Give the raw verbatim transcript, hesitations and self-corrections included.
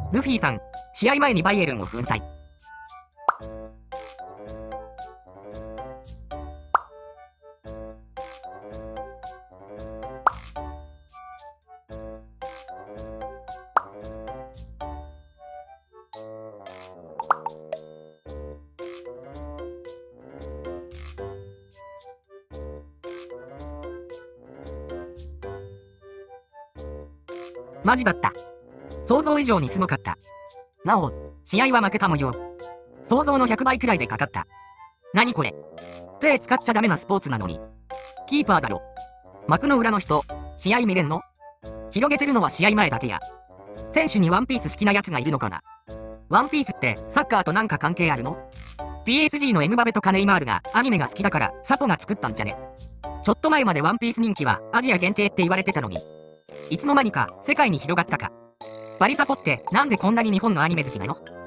ルフィさん、試合前にバイエルンを粉砕。マジだった。想像以上にすごかった。なお、試合は負けた模様。想像のひゃくばいくらいでかかった。何これ。手使っちゃダメなスポーツなのに。キーパーだろ。幕の裏の人、試合見れんの？広げてるのは試合前だけや。選手にワンピース好きなやつがいるのかな？ワンピースってサッカーとなんか関係あるの？ ピーエスジー のエムバペとかネイマールがアニメが好きだからサポが作ったんじゃね？ちょっと前までワンピース人気はアジア限定って言われてたのに。いつの間にか世界に広がったか。バリサポってなんでこんなに日本のアニメ好きなの？